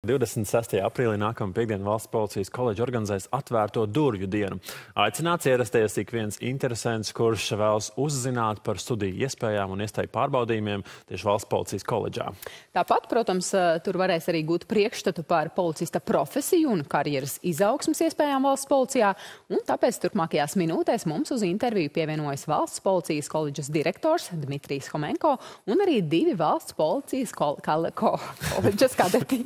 26. aprīlī nākamā piekdiena Valsts policijas koledža organizēs atvērto durvju dienu. Aicināts ierasties ik viens interesents, kurš vēlas uzzināt par studiju iespējām un iespēju pārbaudījumiem tieši Valsts policijas koledžā. Tāpat, protams, tur varēs arī gūt priekšstatu par policista profesiju un karjeras izaugsmas iespējām Valsts policijā, un tāpēc turpmākajās minūtēs mums uz interviju pievienojas Valsts policijas koledžas direktors Dmitrijs Homenko un arī divi Valsts policijas koledžas kadeti.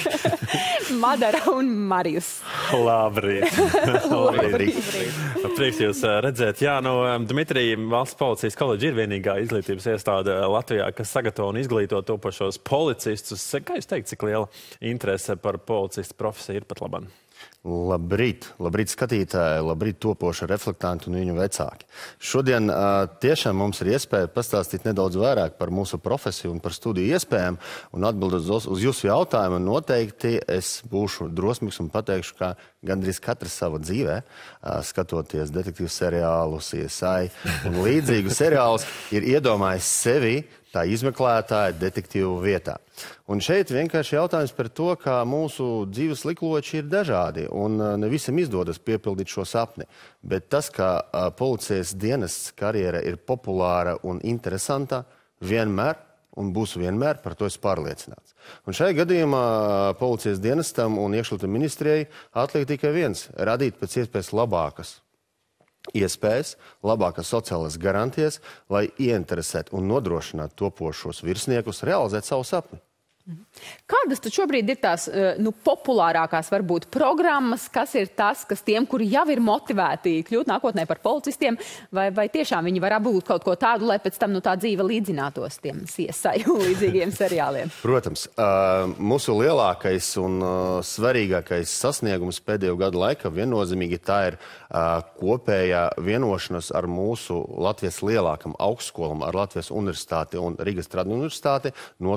Madara un Marijus. Labrīt. Labrīt. Prieks jūs redzēt. Jā, Dmitrij, Valsts policijas koledža ir vienīgā izglītības iestāde Latvijā, kas sagatavo un izglīto topošos policistus. Kā jūs teikt, cik liela interese par policistu profesiju ir pat labam? Labrīt, labrīt skatītāji, labrīt topoši reflektanti un viņu vecāki. Šodien tiešām mums ir iespēja pastāstīt nedaudz vairāk par mūsu profesiju un par studiju iespējām, un atbildot uz jūsu jautājumu, noteikti es būšu drosmīgs un pateikšu, ka gandrīz katrs sava dzīvē, skatoties detektīvu seriālus, CSI un līdzīgu seriālus, ir iedomājis sevi tā izmeklētāja detektīvu vietā. Un šeit vienkārši jautājums par to, ka mūsu dzīves likloči ir dažādi un ne visam izdodas piepildīt šo sapni. Bet tas, ka policijas dienests karjera ir populāra un interesanta, vienmēr un būs vienmēr, par to es pārliecināts. Un šajā gadījumā policijas dienestam un iekšlietu ministrijai atliek tikai viens – radīt pēc iespējas labākas iespējas, labākas sociālas garantijas, lai ieinteresētu un nodrošinātu topošos virsniekus realizēt savu sapni. Kādas tad šobrīd ir tās populārākās varbūt programmas, kas ir tas, kas tiem, kuri jau ir motivēti kļūt nākotnē par policistiem, vai tiešām viņi var apgūt kaut ko tādu, lai pēc tam tā dzīve līdzinātos tiem CSI līdzīgiem seriāliem? Protams, mūsu lielākais un svarīgākais sasniegums pēdējo gadu laikā viennozīmīgi tā ir kopējā vienošanās ar mūsu Latvijas lielākam augstskolam, ar Latvijas universitāti un Rīgas Tradiņu universitāti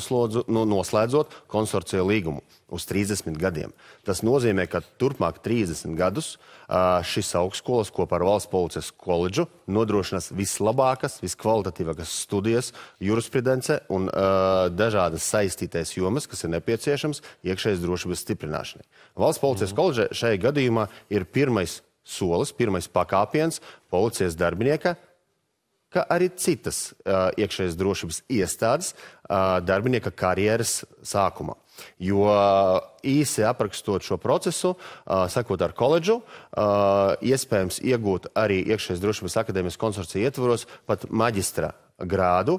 noslēdzot konsorcija līgumu uz 30 gadiem. Tas nozīmē, ka turpmāk 30 gadus šis augstskolas kopā ar Valsts policijas koledžu nodrošinās vislabākas, viskvalitatīvākas studijas, jurisprudence un dažādas saistītais jomas, kas ir nepieciešams iekšējas drošības stiprināšanai. Valsts policijas koledža šajā gadījumā ir pirmais solis, pirmais pakāpiens policijas darbinieka, kā arī citas iekšējas drošības iestādes darbinieka karjeras sākumā. Jo īsi aprakstot šo procesu, sakot ar koledžu, iespējams iegūt arī iekšējas drošības akadēmijas konsorcija ietvaros pat maģistra grādu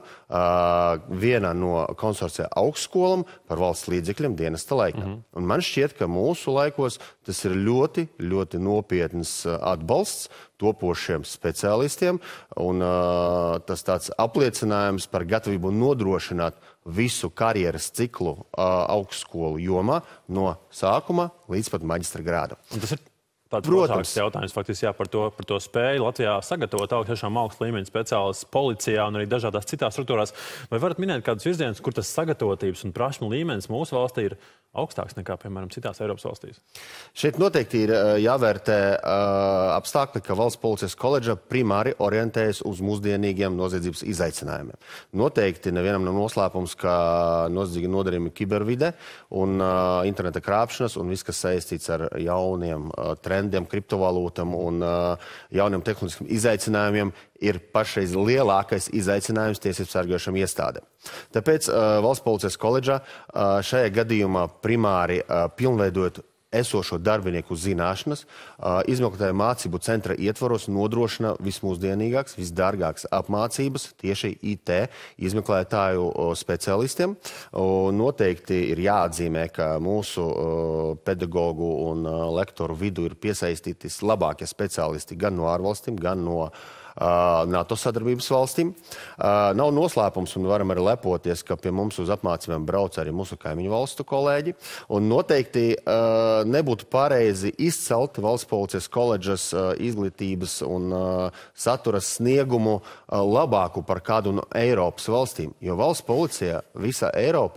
vienā no konsorcija augstskolam par valsts līdzekļiem dienesta laikā. Un man šķiet, ka mūsu laikos tas ir ļoti, ļoti nopietns atbalsts topošiem speciālistiem un tas tāds apliecinājums par gatavību nodrošināt visu karjeras ciklu augstskolu jomā no sākuma līdz pat maģistra grādu. Un tas ir tāds plašāks jautājums faktiski par to spēju Latvijā sagatavot tiešām augstu līmeņu speciālistus policijā un arī dažādās citās struktūrās. Vai varat minēt kādus virzienus, kur tas sagatavotības un prasmu līmenis mūsu valstī ir augstāks nekā, piemēram, citās Eiropas valstīs? Šeit noteikti ir jāvērtē apstākļi, ka Valsts policijas koledža primāri orientējas uz mūsdienīgiem noziedzības izaicinājumiem. Noteikti nevienam nav noslēpums, ka noziedzīgi nodarījumi kibervide un interneta krāpšanas un viss, kas saistīts ar jauniem trendiem, kriptovalūtam un jauniem tehnoloģiskiem izaicinājumiem, ir pašreiz lielākais izaicinājums tiesību sargājošām iestādēm. Tāpēc Valsts policijas koledžā šajā gadījumā primāri pilnveidojot esošo darbinieku zināšanas, izmeklētāju mācību centra ietvaros nodrošina vismūsdienīgāks, visdārgāks apmācības tieši IT izmeklētāju speciālistiem. Noteikti ir jāatzīmē, ka mūsu pedagogu un lektoru vidu ir piesaistīti labākie speciālisti gan no ārvalstīm, gan no NATO sadarbības valstīm. Nav noslēpums un varam arī lepoties, ka pie mums uz apmācībām brauc arī mūsu kaimiņu valstu kolēģi. Un noteikti nebūtu pareizi izcelt Valsts policijas koledžas izglītības un saturas sniegumu labāku par kādu no Eiropas valstīm. Jo Valsts policija visā Eiropā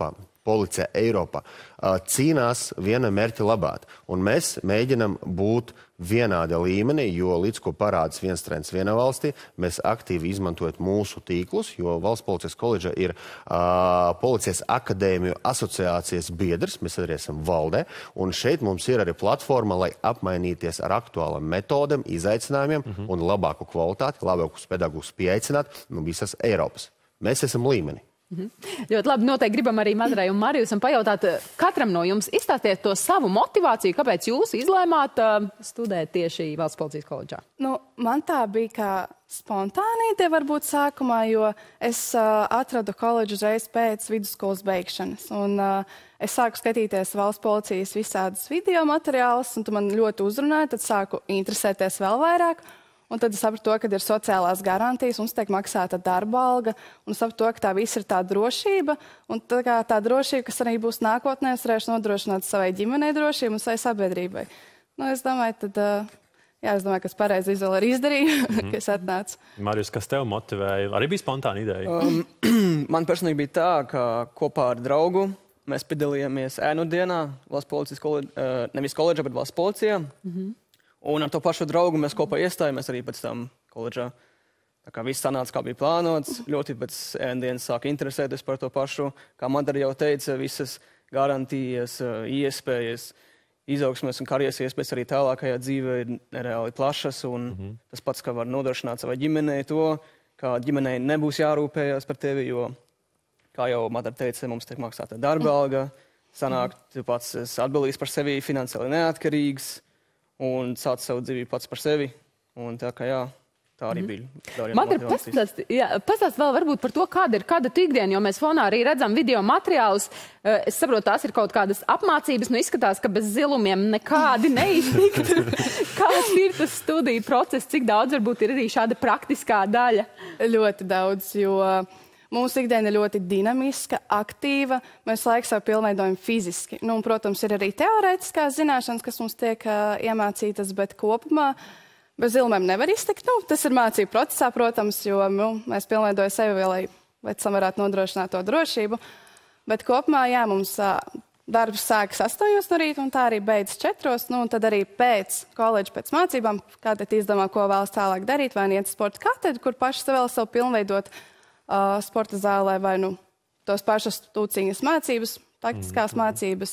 policija Eiropā cīnās viena mērķa labāt. Un mēs mēģinam būt vienāda līmenī, jo līdz ko parādas viens trends vienā valstī, mēs aktīvi izmantojam mūsu tīklus, jo Valsts policijas koledža ir Policijas akadēmiju asociācijas biedrs, mēs arī esam valdē, un šeit mums ir arī platforma, lai apmainīties ar aktuālām metodēm, izaicinājumiem un labāku kvalitāti, labākus pedagogus pieaicināt no visas Eiropas. Mēs esam līmenī. Ļoti labi. Noteikti gribam arī Madrai un Marijusam pajautāt, katram no jums izstāstiet to savu motivāciju, kāpēc jūs izlēmāt studēt tieši Valsts policijas koledžā. Man tā bija kā spontānīte varbūt sākumā, jo es atradu koledžu uzreiz pēc vidusskolas beigšanas. Un es sāku skatīties Valsts policijas visādas video materiālus, un tu man ļoti uzrunāja, tad sāku interesēties vēl vairāk. Un tad es sapratu to, ka ir sociālās garantijas, mums tiek maksāta darba alga, un es sapratu to, ka tā viss ir tā drošība, un tā drošība, kas arī būs nākotnē, es varēšu nodrošināt savai ģimenei drošību un savai sabiedrībai. Es domāju, ka es pareizi izvēli arī izdarīju, ka es atnācu. Marijus, kas tev motivēja? Arī bija spontāna ideja? Man personīgi bija tā, ka kopā ar draugu mēs piedalījāmies ēnu dienā Valsts policijas koledžā, nevis koledžā, bet Valsts policijā. Un ar to pašu draugu mēs kopā iestājāmies arī pēc tam koledžā. Tā kā viss sanāca, kā bija plānots, ļoti pēc ēndienas sāka interesēties par to pašu. Kā Madara jau teica, visas garantijas, iespējas, izaugsmes un karjeras iespējas arī tālākajā dzīvē ir reāli plašas. Un tas pats, ka var nodrošināt savai ģimenei to, ka ģimenei nebūs jārūpējas par tevi, jo, kā jau Madara teica, mums tiek maksāta darba alga, sanāk, tu pats esi atbildīgs par sevi, finansiāli neatkarīgs. Un sāc savu dzīvību pats par sevi. Un tā kā tā arī bija. Madara, pastāst vēl varbūt par to, kāda tu ikdiena, jo mēs fonā arī redzam video materiālus. Es saprotu, tās ir kaut kādas apmācības, izskatās, ka bez zilumiem nekādi neiztikt. Kāds ir tas studiju process, cik daudz varbūt ir arī šāda praktiskā daļa? Ļoti daudz, jo mūsu ikdiena ir ļoti dinamiska, aktīva. Mēs laiku sev pilnveidojam fiziski. Un, protams, ir arī teorētiskās zināšanas, kas mums tiek iemācītas, bet kopumā bez zilumiem nevar iztikt. Tas ir mācību procesā, protams, jo mēs pilnveidojam sevi, lai pēc tam varētu nodrošināt to drošību. Bet kopumā, mums darbs sākas 8 no rīta, un tā arī beidzas 4. Un tad arī pēc koledža, pēc mācībām, kādā izdomā, ko vēlas tālāk darīt, vai iet sporta katedru, kur paši vēl sev pilnveidot sporta zālē, vai tos pašas tūciņas mācības, taktiskās mācības.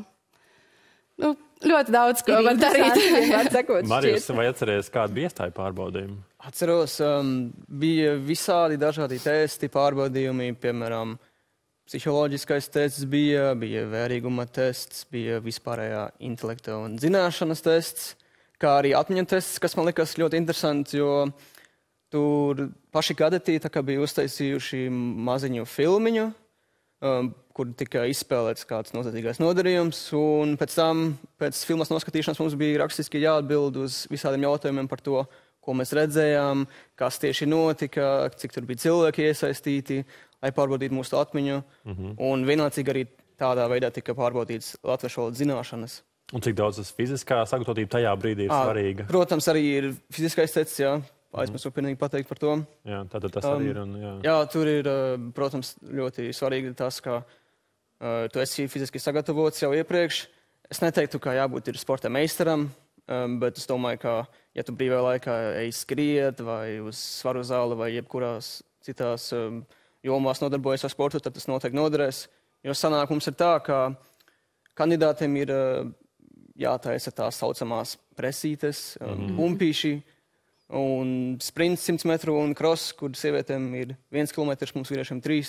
Ļoti daudz, ko var darīt. Marijus, vai atceries, kāda bija iestāja pārbaudījuma? Atceros, bija visādi dažādi testi, pārbaudījumi, piemēram, psiholoģiskais tests bija vērīguma tests, bija vispārējā intelekta un zināšanas tests, kā arī atmiņu tests, kas man likas ļoti interesants, jo tur paši kadetī bija uztaisījuši maziņu filmiņu, kur tika izspēlēts kāds nozīmīgais nodarījums, un pēc tam, pēc filmas noskatīšanas, mums bija rakstiski jāatbild uz visādiem jautājumiem par to, ko mēs redzējām, kas tieši notika, cik tur bija cilvēki iesaistīti, lai pārbaudītu mūsu atmiņu, un vienlaicīgi arī tādā veidā tika pārbaudīts latviešu valodas zināšanas. Un cik daudz tas fiziskā sagatavotība tajā brīdī ir svarīga? Protams, arī ir fiziskais tests, aizmirsu pilnīgi pateikt par to. Jā, tātad tas arī ir. Jā, tur ir, protams, ļoti svarīgi tas, ka tu esi fiziski sagatavots jau iepriekš. Es neteiktu, ka jābūt ir sporta meistaram, bet es domāju, ka, ja tu brīvajā laikā ej skriet vai uz svaru zāli vai jebkurās citās jomās nodarbojas ar sportu, tad tas noteikti noderēs. Jo sanāk mums ir tā, ka kandidātiem ir jātaisa tās saucamās presītes, pumpīši, un sprints 100 metru un cross, kur sievietēm ir 1 kilometrs, mums vīriešiem 3.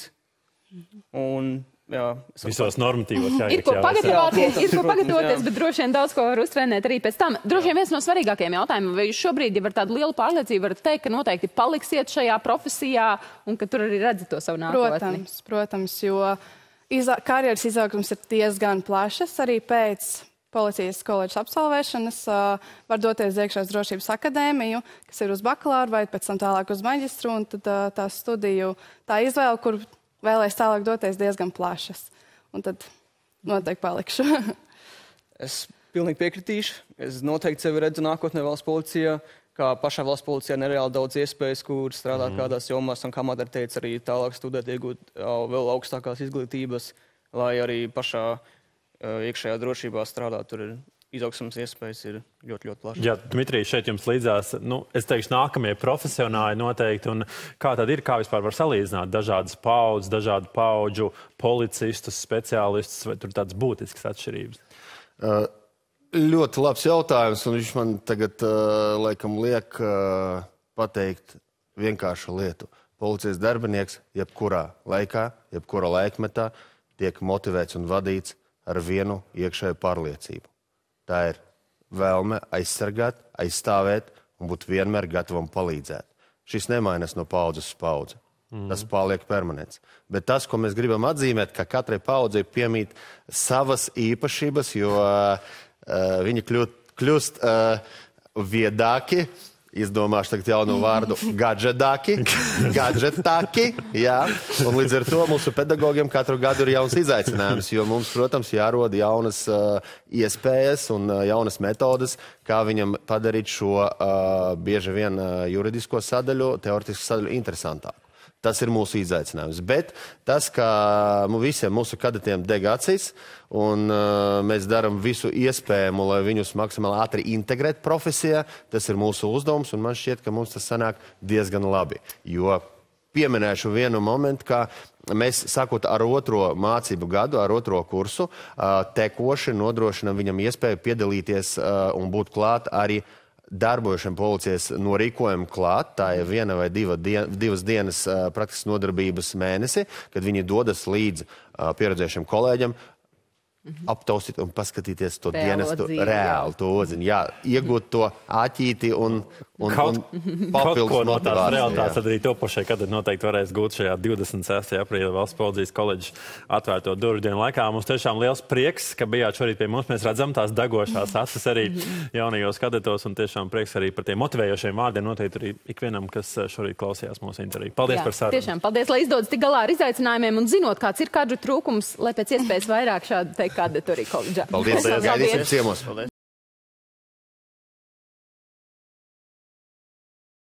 Un, visos normatīvos ir ko pagatavoties, bet droši vien daudz ko var uztrenēt arī pēc tam. Droši vien viens no svarīgākajiem jautājumiem, vai jūs šobrīd jau ar tādu lielu pārliecību varat teikt, ka noteikti paliksiet šajā profesijā un ka tur arī redzat to savu nākotni? Protams, jo karjeras izaugsmes ir diezgan plašas arī pēc Policijas koledžas absolvēšanas, var doties iekšējās drošības akadēmiju, kas ir uz bakalauru vai pēc tam tālāk uz maģistru, un tad tā studiju, tā izvēle, kur vēlēs tālāk doties diezgan plašas. Un tad noteikti palikšu. Es pilnīgi piekritīšu. Es noteikti sevi redzu nākotnē valsts policijā, kā pašā valsts policijā nereāli daudz iespējas, kur strādāt kādās jomās, un kā Madara teica, arī tālāk studēt, iegūt vēl augstākās izglītības, lai arī pašā iekšējā drošībā strādāt. Tur ir izaugsmas iespējas ir ļoti, ļoti plašas. Jā, Dmitrij, šeit jums līdzās, es teikšu, nākamie profesionāļi noteikti. Un kā tad ir, kā vispār var salīdzināt dažādas paudzes, dažādu paudžu policistus, speciālistus, vai tur tādas būtiskas atšķirības? Ļoti labs jautājums, un viņš man tagad laikam liek pateikt vienkāršu lietu. Policijas darbinieks jebkurā laikā, jebkurā laikmetā tiek motivēts un vadīts ar vienu iekšēju pārliecību. Tā ir vēlme aizsargāt, aizstāvēt un būt vienmēr gatavam palīdzēt. Šis nemainās no paudzes uz paudzi. Tas paliek permanents. Bet tas, ko mēs gribam atzīmēt, ka katrai paudzei piemīt savas īpašības, jo viņi kļūst viedāki, izdomāšu tagad jaunu vārdu, gadžetāki, jā. Un līdz ar to mūsu pedagogiem katru gadu ir jauns izaicinājums, jo mums, protams, jārod jaunas iespējas un jaunas metodas, kā viņam padarīt šo bieži vien juridisko sadaļu, teoretisko sadaļu interesantāku. Tas ir mūsu izaicinājums. Bet tas, ka visiem mūsu kadetiem deg acīs, un mēs darām visu iespējamo, lai viņus maksimāli ātri integrēt profesijā, tas ir mūsu uzdevums, un man šķiet, ka mums tas sanāk diezgan labi. Jo pieminēšu vienu momentu, ka mēs, sākot ar otro mācību gadu, ar otro kursu, tekoši nodrošinām viņam iespēju piedalīties un būt klāt arī darbojušiem policijas norīkojumu klāt. Tā ir viena vai divas dienas praktiskas nodarbības mēnesi, kad viņi dodas līdz pieredzējušiem kolēģiem, aptaustīt un paskatīties to dienestu reāli, to odziņu. Jā, iegūt to āķīti un papildus ko no tās motivāciju. realitātes arī topošie, kad noteikti varēs gūt šajā 26. aprīļa Valsts policijas koledžas atvērto durvju dienu laikā. Mums tiešām liels prieks, ka bijāt šorīt pie mums. Mēs redzam tās degošās acis arī jaunajos kadetos, un tiešām prieks arī par tiem motivējošiem vārdiem noteikti arī ikvienam, kas šorīt klausījās mūsu interviju. Paldies par sarunu. Tiešām, paldies, lai izdodas tik galā ar izaicinājumiem un zinot, kāds ir kadru trūkums, lai pēc iespējas vairāk šādu kadetu arī koledžā. Paldies, gaidīsim ciemos.